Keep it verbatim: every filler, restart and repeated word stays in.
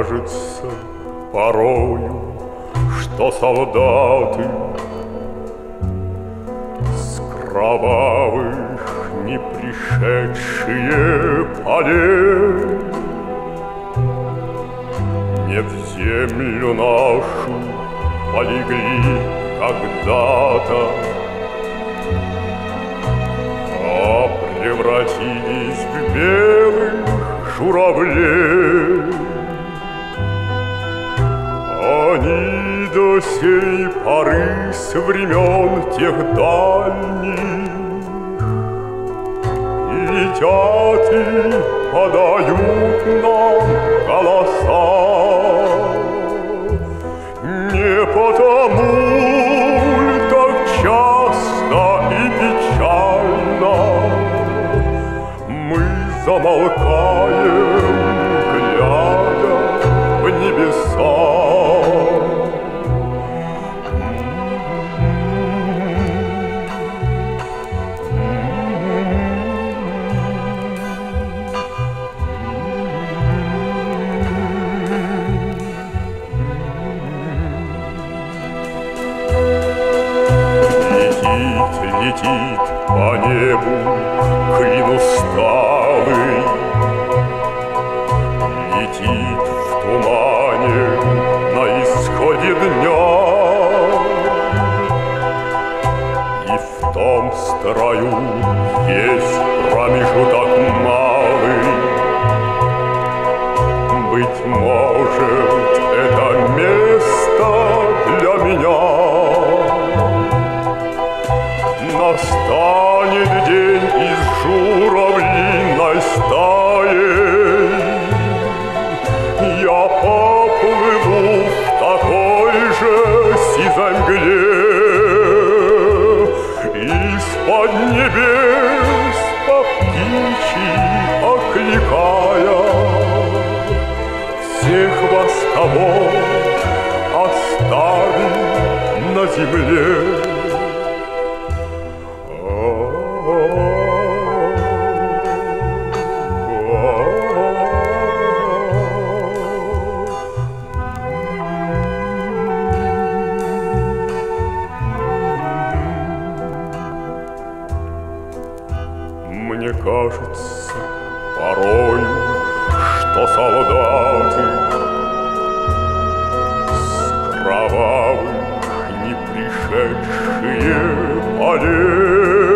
кажется порою, что солдаты с кровавых не пришедшие полей не в землю нашу полегли когда-то, а превратились в белых журавлей. Они до сей поры с времен тех дальних летят и подают нам голоса. Не потому ли так часто и печально мы замолкаем, глядя в небеса? Летит по небу клин усталый, летит в тумане на исходе дня, и в том строю есть промежуток малый. Быть может, это место для меня. Настанет день из журавлиной стаи, я поплыву в такой же сизой мгле. Из-под небес по птичьи окликая всех вас, кого оставим на земле. Мне кажется порою, что солдаты с кровавых не пришедшие полей